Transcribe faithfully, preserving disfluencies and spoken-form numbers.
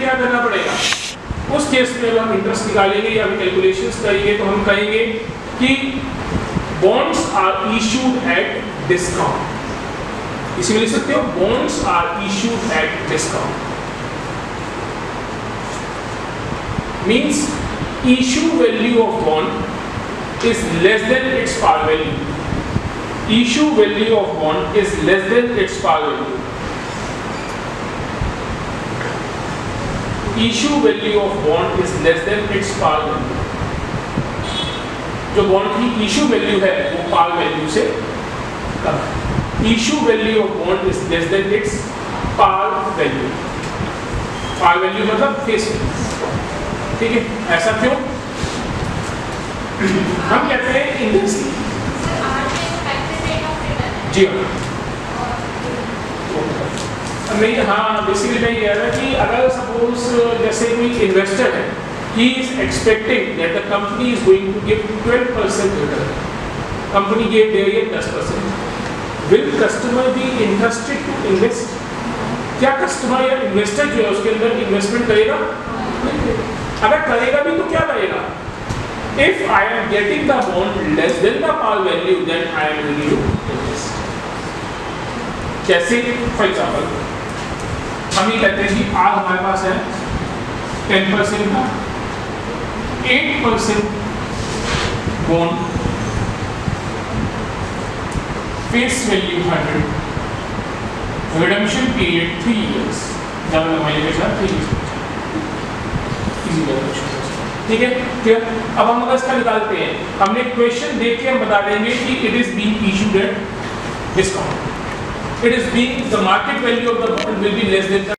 क्या करना पड़ेगा? उस केस में अगर हम इंटरेस्ट निकालेंगे या कैलकुलेशंस करेंगे तो हम कहेंगे कि bonds are issued at discount. इसी में लिख सकते हो bonds are issued at discount. Means issue value of bond is less than its par value. Issue value of bond is less than its par value. Issue value of bond is less than its par value. जो bond की issue value है वो par value से कम है. Issue value of bond is less than its par value. Par value मतलब face value. ठीक है, ऐसा क्यों? हम कहते हैं इंडेक्स. जी हाँ, हाँ बेसिकली मैं कह रहा था कि अगर सपोज जैसे कोई इन्वेस्टर है, he is expecting that the company is going to give twelve percent return. Company gave their year ten percent. Will customer be interested to invest? क्या कस्टमर या इन्वेस्टर जो है उसके अंदर इन्वेस्टमेंट करेगा? अगर करेगा भी तो क्या करेगा? If I am getting the bond less than the par value, then I am willing to invest. जैसे फॉर एग्जाम्पल हम ये कहते हैं कि आज हमारे पास है टेन परसेंट का eight percent bond, face value hundred, redemption period three years, ज़्यादा लंबाई के साथ थ्री इयर्स. ठीक है, क्लियर? अब हम अगर इसका निकालते हैं, हमने क्वेश्चन देख के हम बता देंगे कि it is being issued at discount. It is being the market value of the bond will be less than the